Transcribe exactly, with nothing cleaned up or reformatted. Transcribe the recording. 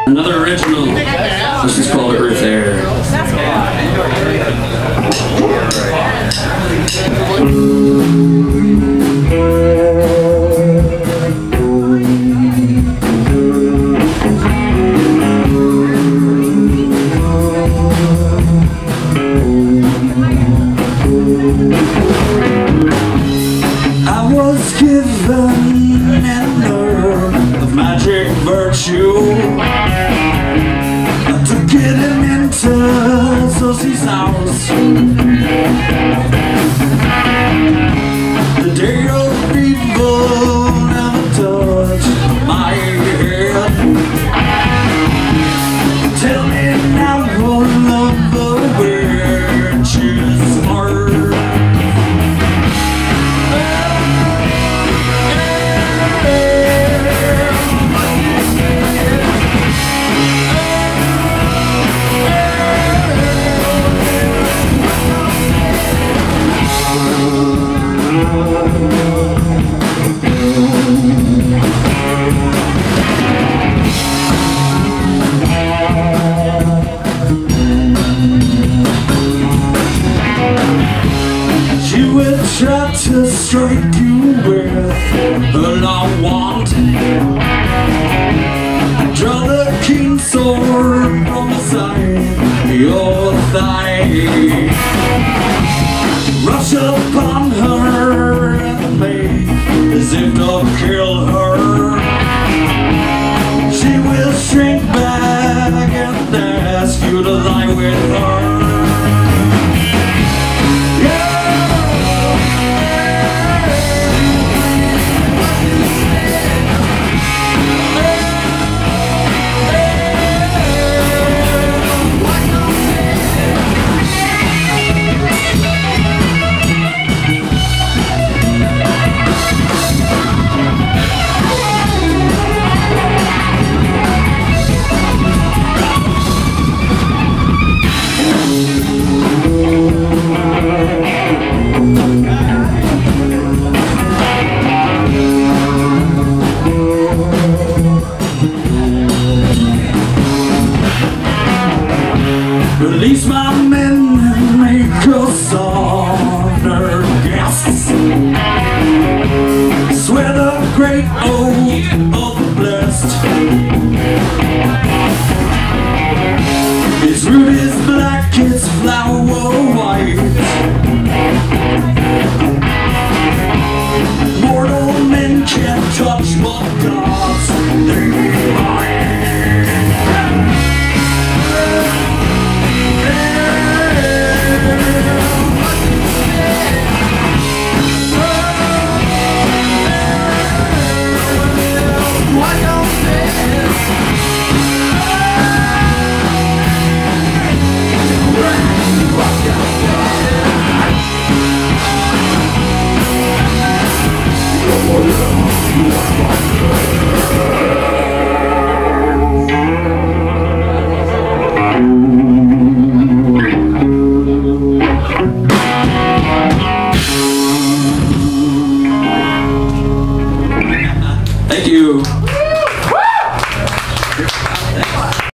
Another original. This is called EarthAir. I was given an herb of magic virtue. I took it into Susie's house. The day of evil never touched my head. Tell me now, what love the witch's heart. She will try to strike you with her long wand. Draw the keen sword from beside your thigh. Rush upon her and make as if to kill her. She will shrink back and ask you to lie with her. Release my men and make us honor guests. Swear the great oath